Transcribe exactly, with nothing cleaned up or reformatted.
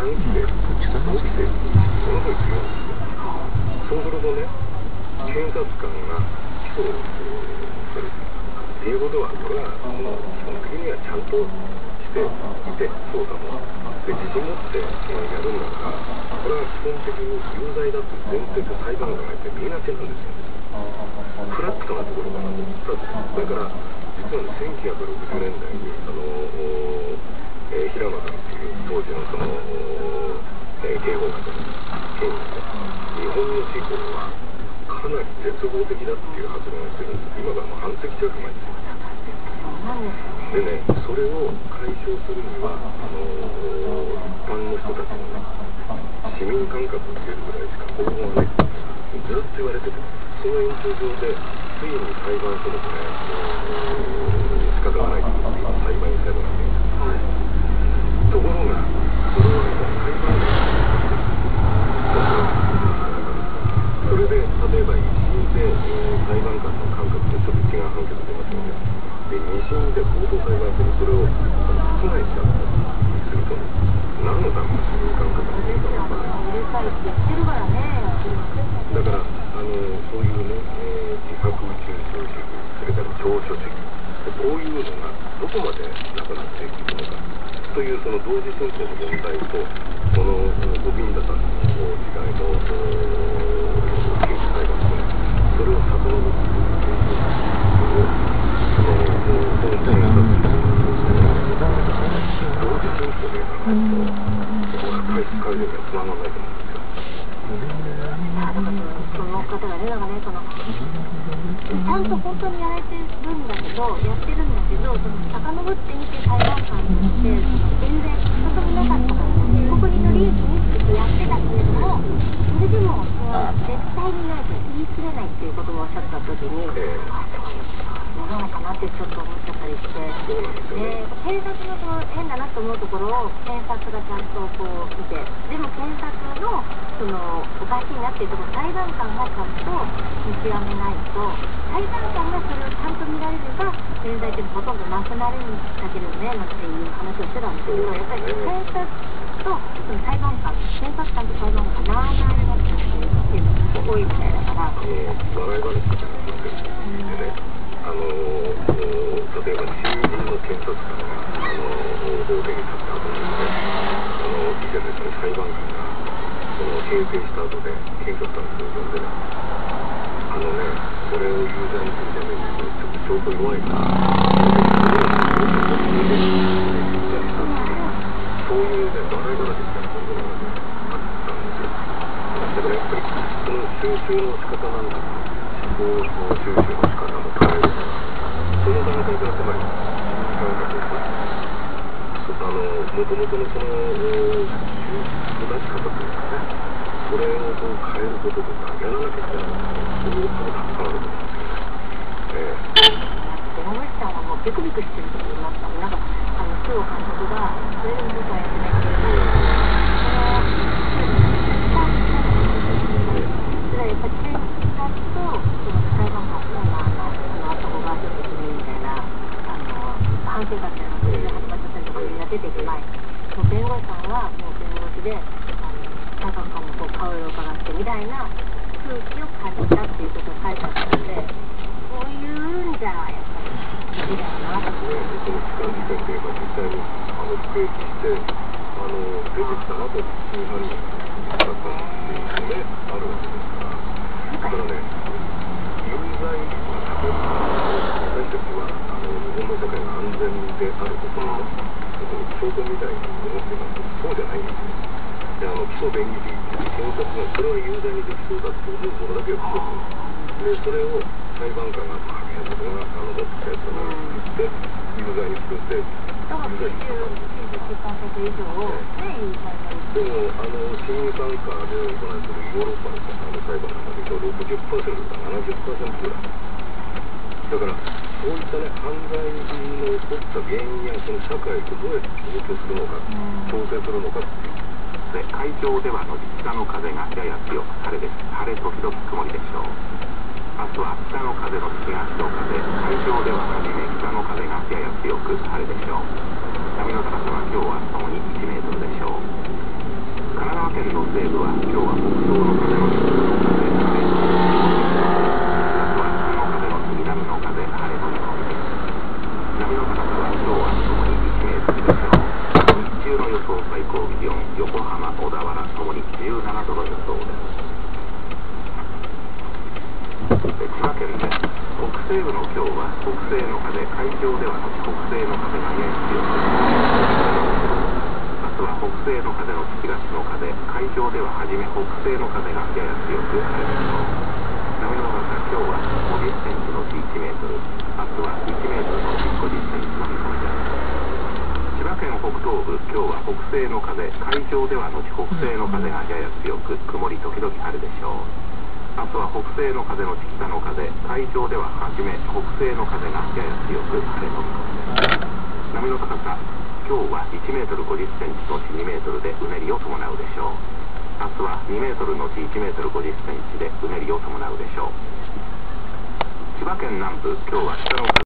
短期でごきせいものすごい強いんですよ。そうするとね、検察官が起訴をするっていうことは、これはもう基本的にはちゃんとしていて、捜査もで自信持って、えー、やるんだから、これは基本的に有罪だという前提で裁判官がやって見がちなんですよ。フラットなところかなと。だから実はね、せんきゅうひゃくろくじゅうねんだいにあの、えー、平間さんっていう当時のその、えー、警報学の権威で、日本の司法はかなり絶望的だっていう発言をしてるんです。今からもう半世紀近く前ですよ。でね、それを解消するには、あのー、一般の人たちのね、市民感覚をつけるぐらいしか方法がね、ずっと言われてて、その延長上で、ついに裁判所もね、仕方がないと思って、今、裁判員制度がね、ところが、それはね、裁判員それで、例えば一審で、えー、裁判官の感覚とちょっと違う判決出ますので、で二審で高等裁判所にそれを覆しちゃったりするとね、何のための市民感覚の意味か分からない。だから、あのそういうね、えー、自白中傷主義、それから調書主義、こういうのがどこまでなくなっていくのかというその同時進行の問題と、このゴビンダさんの時代の刑事裁判とね、それを遡っていくという。その検察同時進行でやらないと、そこは体質改善にはつながらないと思うんですよ。 その方がね、なんかね、そのちゃんと本当にやられてるんだけど、やってるんだけど、その遡ってみて裁判官にして、その全然進みなかったからね、被告人の利益についてやってたけれども、それでもその絶対にないと言い切れないっていうことをおっしゃったときに、えー世の中なってちょっと思っちゃったりして、 そうなんですよね。 で、警察のその変だなと思うところを検察がちゃんとこう見て、でも検察のそのおかしいなっていうところを裁判官がちゃんと見極めないと、裁判官がそれをちゃんと見られれば冤罪ってほとんどなくなるんだけどねなんていう話をしてたんですけど、やっぱり検察とその裁判官、検察官と裁判官がなあなあになってるっていうのが多いみたいだから。 あの笑い話みたいなことでね。あの例えば新人の検察官があの法廷に立った後にね、あの以前ですね、裁判官がその閉廷した後で検察官の人を呼んでね、あのね、これを有罪にするためにちょっと証拠弱いからそういうね、笑い話みたいなことがあったんですよ。だからやっぱりその収集の仕方なんだ、司法収集の仕方も変える。その段階からつまり、あの、もともとのその、育ち方というかね、それをこう変えることとか、やらなきゃいけないそういうことがたくさんあると思うんですよね。ええ。 山口さんはもうビクビクしてると言いますか、なんか、あの、周防監督が、それでも僕はやってないけど、それはやっぱり検察と、その裁判官の、まあ、あそこがちょっと古いみたいな、あの、反省会みたいなのがはちパーセントとかみんな出ていく前、もう弁護士さんはもう弁護士で、あの、裁判官のこう顔を伺ってみたいな空気を感じたっていうことを書いてあったので、こういうんじゃ、やっぱり、ダメだよなと。 その期間時点で、実際に、あの、服役して、あの、出てきた後、真犯人だったっていうのね、あるわけですから。だからね、有罪私たちはあの日本の社会が安全であることの、ね、証拠みたいに思っていますけど、そうじゃないんですよ。で、あの基礎便宜的検察がそれは有罪にできそうだと思うものだけを起訴する。で、それを裁判官が検察があの持ってきたやつだなって言って有罪にするって、 だからきゅうじゅうきゅうパーセント以上を、ね、有罪になる。 でも、あの市民参加で行われているヨーロッパのあの裁判なんかでろくじゅっパーセントからななじゅっパーセントぐらい。だから、そういったね、犯罪の起こった原因やその社会とどうやって調整するのか、調整するのかっていう。 で、海上ではのち北の風がやや強く晴れです。晴れ時々曇りでしょう。明日は北の風の東の風、海上でははじめ北の風がやや強く晴れでしょう。波の高さは今日はともにいちメートルでしょう。 高気温、横浜、小田原ともにじゅうななどの予想です。千葉県です。北西部の今日は北西の風、海上では後北西の風がやや強く、明日は北西の風の東の風、海上では初め北西の風がやや強く晴れでしょう。波の高さ、今日はごじゅっセンチのちいちメートル、明日はいちメートルのちごじゅっセンチの見込みです。千葉県北東部、今日は北西の風、海上では後北西の風がやや強く、曇り時々晴れでしょう。明日は北西の風の北の風、海上では初め北西の風がやや強く晴れの見込みです。波の高さ、今日はいちメートルごじゅっセンチのちにメートルでうねりを伴うでしょう。明日はにメートルのちいちメートルごじゅっセンチでうねりを伴うでしょう。千葉県南部、今日は北の風